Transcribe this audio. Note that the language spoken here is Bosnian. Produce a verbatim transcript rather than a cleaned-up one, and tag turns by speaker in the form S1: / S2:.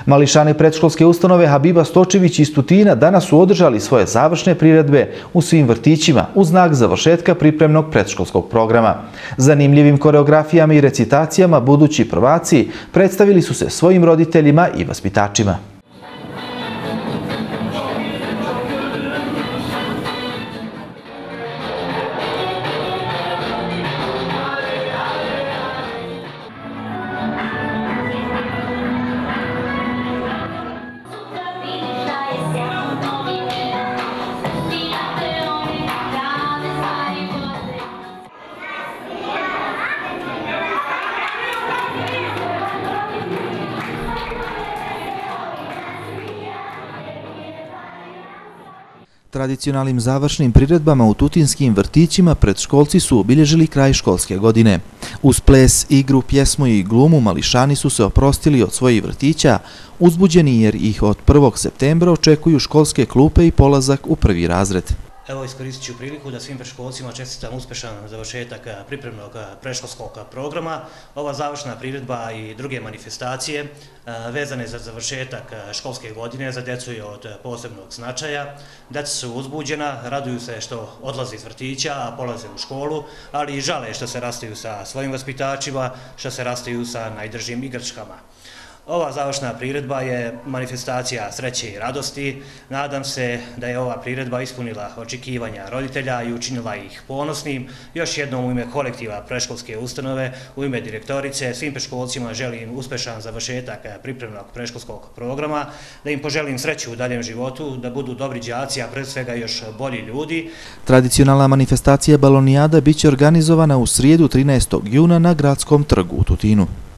S1: Mališani predškolske ustanove Habiba Stočević iz Tutina danas su održali svoje završne priredbe u svim vrtićima u znak završetka pripremnog predškolskog programa. Zanimljivim koreografijama i recitacijama budući prvaci predstavili su se svojim roditeljima i vaspitačima. Tradicionalnim završnim priredbama u tutinskim vrtićima predškolci su obilježili kraj školske godine. Uz ples, igru, pjesmu i glumu Mališani su se oprostili od svojih vrtića, uzbuđeni jer ih od prvog septembra očekuju školske klupe i polazak u prvi razred.
S2: Evo, iskoristit ću priliku da svim predškolcima čestitam uspešan završetak pripremnog predškolskog programa. Ova završna priredba i druge manifestacije vezane za završetak školske godine za djecu je od posebnog značaja. Djeca su uzbuđena, raduju se što odlaze iz vrtića, a polaze u školu, ali i žale što se rastaju sa svojim vaspitačima, što se rastaju sa najdržim igračkama. Ova završna priredba je manifestacija sreće i radosti. Nadam se da je ova priredba ispunila očekivanja roditelja i učinila ih ponosnim. Još jednom u ime kolektiva predškolske ustanove, u ime direktorice, svim predškolcima želim uspešan završetak pripremnog predškolskog programa, da im poželim sreću u daljem životu, da budu dobri đaci, a pred svega još bolji ljudi.
S1: Tradicionalna manifestacija balonijada biće organizovana u srijedu trinaestog juna na Gradskom trgu u Tutinu.